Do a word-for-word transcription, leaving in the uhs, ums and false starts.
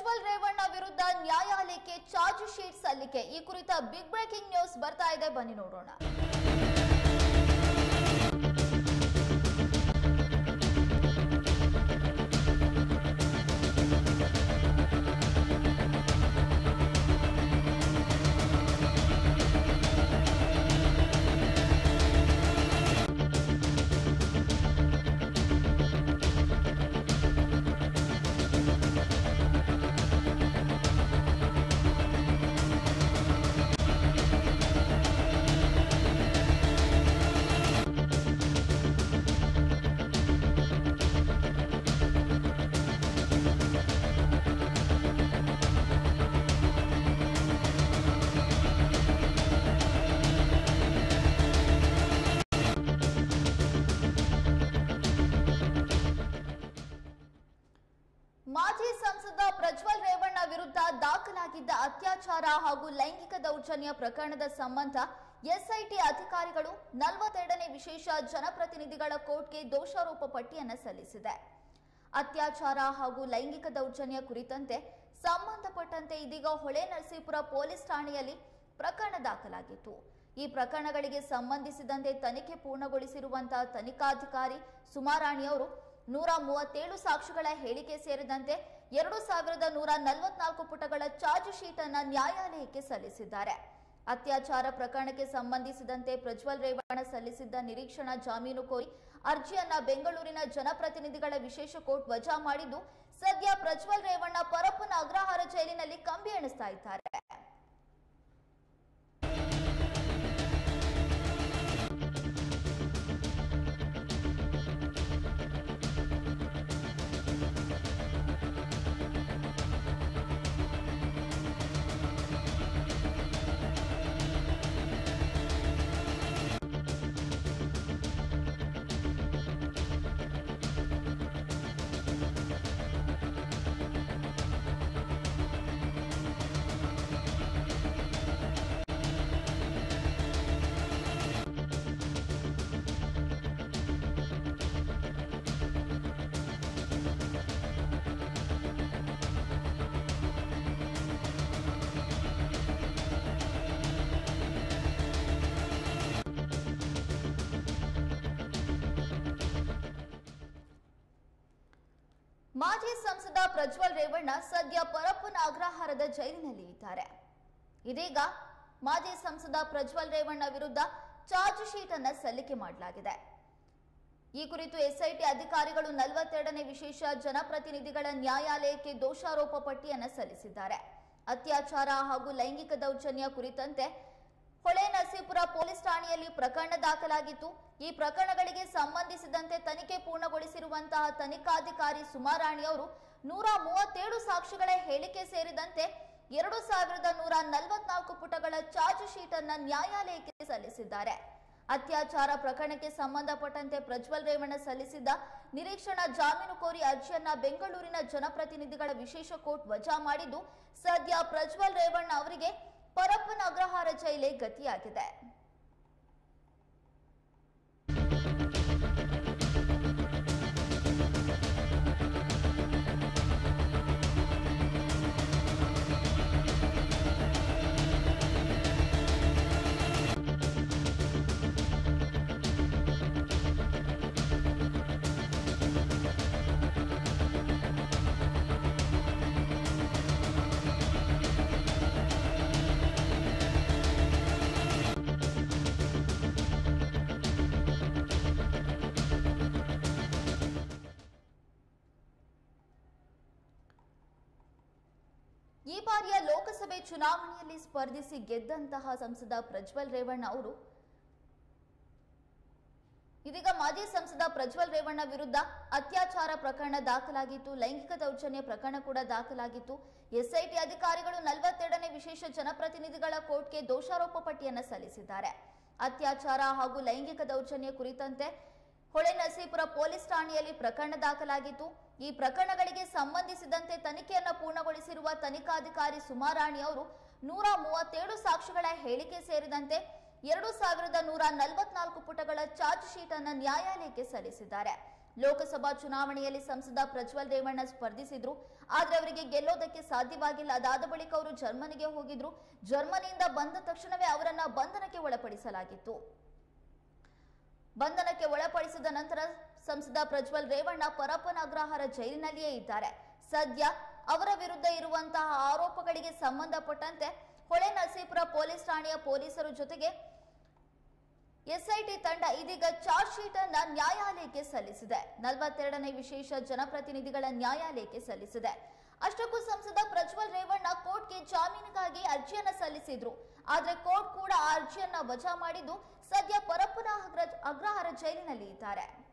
ಪ್ರಜ್ವಲ್ ರೇವಣ್ಣ ವಿರುದ್ಧ ನ್ಯಾಯಾಲಯಕ್ಕೆ charge sheet ಸಲ್ಲಿಕೆ ಈ ಕುರಿತ ಬಿಗ್ ಬ್ರೇಕಿಂಗ್ ನ್ಯೂಸ್ ಬರ್ತಾ ಇದೆ, ಬನ್ನಿ ನೋಡೋಣ. ಮಾಜಿ ಸಂಸದ ಪ್ರಜ್ವಲ್ ರೇವಣ್ಣ ವಿರುದ್ಧ ದಾಖಲಾಗಿದ್ದ ಅತ್ಯಾಚಾರ ಹಾಗೂ ಲೈಂಗಿಕ ದೌರ್ಜನ್ಯ ಪ್ರಕರಣದ ಸಂಬಂಧ ಎಸ್ಐಟಿ ಅಧಿಕಾರಿಗಳು ನಲವತ್ತೆರಡನೇ ವಿಶೇಷ ಜನಪ್ರತಿನಿಧಿಗಳ ಕೋರ್ಟ್ಗೆ ದೋಷಾರೋಪ ಪಟ್ಟಿಯನ್ನು ಸಲ್ಲಿಸಿದೆ. ಅತ್ಯಾಚಾರ ಹಾಗೂ ಲೈಂಗಿಕ ದೌರ್ಜನ್ಯ ಕುರಿತಂತೆ ಸಂಬಂಧಪಟ್ಟಂತೆ ಇದೀಗ ಹೊಳೆನರಸೀಪುರ ಪೊಲೀಸ್ ಠಾಣೆಯಲ್ಲಿ ಪ್ರಕರಣ ದಾಖಲಾಗಿತ್ತು. ಈ ಪ್ರಕರಣಗಳಿಗೆ ಸಂಬಂಧಿಸಿದಂತೆ ತನಿಖೆ ಪೂರ್ಣಗೊಳಿಸಿರುವಂತಹ ತನಿಖಾಧಿಕಾರಿ ಸುಮಾರಾಣಿಯವರು ನೂರ ಮೂವತ್ತೇಳು ಸಾಕ್ಷಿಗಳ ಹೇಳಿಕೆ ಸೇರಿದಂತೆ ಎರಡು ಸಾವಿರದ ನೂರ ನಲವತ್ನಾಲ್ಕು ಪುಟಗಳ ಚಾರ್ಜ್ ಶೀಟ್ ಅನ್ನು ನ್ಯಾಯಾಲಯಕ್ಕೆ ಸಲ್ಲಿಸಿದ್ದಾರೆ. ಅತ್ಯಾಚಾರ ಪ್ರಕರಣಕ್ಕೆ ಸಂಬಂಧಿಸಿದಂತೆ ಪ್ರಜ್ವಲ್ ರೇವಣ್ಣ ಸಲ್ಲಿಸಿದ್ದ ನಿರೀಕ್ಷಣಾ ಜಾಮೀನು ಕೋರಿ ಅರ್ಜಿಯನ್ನ ಬೆಂಗಳೂರಿನ ಜನಪ್ರತಿನಿಧಿಗಳ ವಿಶೇಷ ಕೋರ್ಟ್ ವಜಾ ಮಾಡಿದ್ದು, ಸದ್ಯ ಪ್ರಜ್ವಲ್ ರೇವಣ್ಣ ಪರಪ್ಪನ ಅಗ್ರಹಾರ ಜೈಲಿನಲ್ಲಿ ಕಂಬಿ ಎಣಿಸ್ತಾ ಇದ್ದಾರೆ. ಮಾಜಿ ಸಂಸದ ಪ್ರಜ್ವಲ್ ರೇವಣ್ಣ ಸದ್ಯ ಪರಪ್ಪನ ಅಗ್ರಹಾರದ ಜೈಲಿನಲ್ಲಿ ಇದ್ದಾರೆ. ಇದೀಗ ಮಾಜಿ ಸಂಸದ ಪ್ರಜ್ವಲ್ ರೇವಣ್ಣ ವಿರುದ್ಧ ಚಾರ್ಜ್ ಶೀಟ್ ಅನ್ನು ಸಲ್ಲಿಕೆ ಮಾಡಲಾಗಿದೆ. ಈ ಕುರಿತು ಎಸ್ಐಟಿ ಅಧಿಕಾರಿಗಳು ನಲವತ್ತೆರಡನೇ ವಿಶೇಷ ಜನಪ್ರತಿನಿಧಿಗಳ ನ್ಯಾಯಾಲಯಕ್ಕೆ ದೋಷಾರೋಪ ಪಟ್ಟಿಯನ್ನು ಸಲ್ಲಿಸಿದ್ದಾರೆ. ಅತ್ಯಾಚಾರ ಹಾಗೂ ಲೈಂಗಿಕ ದೌರ್ಜನ್ಯ ಕುರಿತಂತೆ ಹೊಳೆನರಸೀಪುರ ಪೊಲೀಸ್ ಠಾಣೆಯಲ್ಲಿ ಪ್ರಕರಣ ದಾಖಲಾಗಿತ್ತು. ಈ ಪ್ರಕರಣಗಳಿಗೆ ಸಂಬಂಧಿಸಿದಂತೆ ತನಿಖೆ ಪೂರ್ಣಗೊಳಿಸಿರುವಂತಹ ತನಿಖಾಧಿಕಾರಿ ಸುಮಾರಾಣಿಯವರು ನೂರ ಮೂವತ್ತೇಳು ಸಾಕ್ಷಿಗಳ ಹೇಳಿಕೆ ಸೇರಿದಂತೆ ಎರಡು ಸಾವಿರದ ನೂರ ನಲವತ್ನಾಲ್ಕು ಪುಟಗಳ ಚಾರ್ಜ್ ಶೀಟ್ ಅನ್ನು ನ್ಯಾಯಾಲಯಕ್ಕೆ ಸಲ್ಲಿಸಿದ್ದಾರೆ. ಅತ್ಯಾಚಾರ ಪ್ರಕರಣಕ್ಕೆ ಸಂಬಂಧಪಟ್ಟಂತೆ ಪ್ರಜ್ವಲ್ ರೇವಣ್ಣ ಸಲ್ಲಿಸಿದ್ದ ನಿರೀಕ್ಷಣಾ ಜಾಮೀನು ಕೋರಿ ಅರ್ಜಿಯನ್ನ ಬೆಂಗಳೂರಿನ ಜನಪ್ರತಿನಿಧಿಗಳ ವಿಶೇಷ ಕೋರ್ಟ್ ವಜಾ ಮಾಡಿದ್ದು, ಸದ್ಯ ಪ್ರಜ್ವಲ್ ರೇವಣ್ಣ ಅವರಿಗೆ ಪರಪ್ಪನ ಅಗ್ರಹಾರ ಜೈಲೇ ಗತಿಯಾಗಿದೆ. ಈ ಬಾರಿಯ ಲೋಕಸಭೆ ಚುನಾವಣೆಯಲ್ಲಿ ಸ್ಪರ್ಧಿಸಿ ಗೆದ್ದಂತಹ ಸಂಸದ ಪ್ರಜ್ವಲ್ ರೇವಣ್ಣ ಅವರು ಇದೀಗ ಮಾಜಿ ಸಂಸದ ಪ್ರಜ್ವಲ್ ರೇವಣ್ಣ ವಿರುದ್ಧ ಅತ್ಯಾಚಾರ ಪ್ರಕರಣ ದಾಖಲಾಗಿತ್ತು. ಲೈಂಗಿಕ ದೌರ್ಜನ್ಯ ಪ್ರಕರಣ ಕೂಡ ದಾಖಲಾಗಿತ್ತು. ಎಸ್ಐಟಿ ಅಧಿಕಾರಿಗಳು ನಲವತ್ತೆರಡನೇ ವಿಶೇಷ ಜನಪ್ರತಿನಿಧಿಗಳ ಕೋರ್ಟ್ಗೆ ದೋಷಾರೋಪ ಪಟ್ಟಿಯನ್ನು ಸಲ್ಲಿಸಿದ್ದಾರೆ. ಅತ್ಯಾಚಾರ ಹಾಗೂ ಲೈಂಗಿಕ ದೌರ್ಜನ್ಯ ಕುರಿತಂತೆ ಹೊಳೆನರಸೀಪುರ ಪೊಲೀಸ್ ಠಾಣೆಯಲ್ಲಿ ಪ್ರಕರಣ ದಾಖಲಾಗಿತ್ತು. ಈ ಪ್ರಕರಣಗಳಿಗೆ ಸಂಬಂಧಿಸಿದಂತೆ ತನಿಖೆಯನ್ನು ಪೂರ್ಣಗೊಳಿಸಿರುವ ತನಿಖಾಧಿಕಾರಿ ಸುಮಾರಾಣಿ ಅವರು ನೂರ ಮೂವತ್ತೇಳು ಸಾಕ್ಷಿಗಳ ಹೇಳಿಕೆ ಸೇರಿದಂತೆ ಎರಡು ಸಾವಿರದ ನೂರ ನಲವತ್ನಾಲ್ಕು ಪುಟಗಳ ಚಾರ್ಜ್ ಶೀಟ್ ಅನ್ನು ನ್ಯಾಯಾಲಯಕ್ಕೆ ಸಲ್ಲಿಸಿದ್ದಾರೆ. ಲೋಕಸಭಾ ಚುನಾವಣೆಯಲ್ಲಿ ಸಂಸದ ಪ್ರಜ್ವಲ್ ರೇವಣ್ಣ ಸ್ಪರ್ಧಿಸಿದ್ರು. ಆದ್ರೆ ಅವರಿಗೆ ಗೆಲ್ಲೋದಕ್ಕೆ ಸಾಧ್ಯವಾಗಿಲ್ಲ. ಅದಾದ ಬಳಿಕ ಅವರು ಜರ್ಮನಿಗೆ ಹೋಗಿದ್ರು. ಜರ್ಮನಿಯಿಂದ ಬಂದ ತಕ್ಷಣವೇ ಅವರನ್ನ ಬಂಧನಕ್ಕೆ ಒಳಪಡಿಸಲಾಗಿತ್ತು. ಬಂಧನಕ್ಕೆ ಒಳಪಡಿಸಿದ ನಂತರ ಸಂಸದ ಪ್ರಜ್ವಲ್ ರೇವಣ್ಣ ಪರಪ್ಪನ ಅಗ್ರಹಾರ ಜೈಲಿನಲ್ಲಿಯೇ ಇದ್ದಾರೆ. ಸದ್ಯ ಅವರ ವಿರುದ್ಧ ಇರುವಂತಹ ಆರೋಪಗಳಿಗೆ ಸಂಬಂಧಪಟ್ಟಂತೆ ಹೊಳೆನರಸೀಪುರ ಪೊಲೀಸ್ ಠಾಣೆಯ ಪೊಲೀಸರ ಜೊತೆಗೆ ಎಸ್ಐಟಿ ತಂಡ ಇದೀಗ ಚಾರ್ಜ್ ಶೀಟ್ ಅನ್ನ ನ್ಯಾಯಾಲಯಕ್ಕೆ ಸಲ್ಲಿಸಿದೆ. ನಲವತ್ತೆರಡನೇ ವಿಶೇಷ ಜನಪ್ರತಿನಿಧಿಗಳ ನ್ಯಾಯಾಲಯಕ್ಕೆ ಸಲ್ಲಿಸಿದೆ. ಅಷ್ಟಕ್ಕೂ ಸಂಸದ ಪ್ರಜ್ವಲ್ ರೇವಣ್ಣ ಕೋರ್ಟ್ಗೆ ಜಾಮೀನಿಗಾಗಿ ಅರ್ಜಿಯನ್ನ ಸಲ್ಲಿಸಿದ್ರು. ಆದ್ರೆ ಕೋರ್ಟ್ ಕೂಡ ಆ ಅರ್ಜಿಯನ್ನ ವಜಾ ಮಾಡಿದ್ದು ಸದ್ಯ ಪರಪ್ಪನ ಅಗ್ರಹಾರ ಜೈಲಿನಲ್ಲಿ ಇದ್ದಾರೆ.